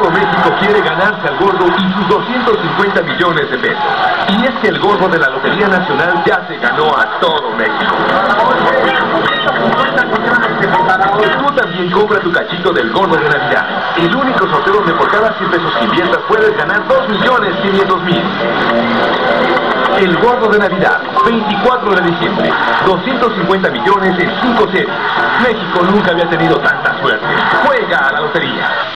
Todo México quiere ganarse al gordo y sus 250 millones de pesos. Y es que el gordo de la Lotería Nacional ya se ganó a todo México. Tú también compra tu cachito del gordo de Navidad. El único sorteo donde por cada 100 pesos que inviertas puedes ganar 2.500.000. El gordo de Navidad, 24 de diciembre, 250 millones en 5 series. México nunca había tenido tanta suerte. Juega a la lotería.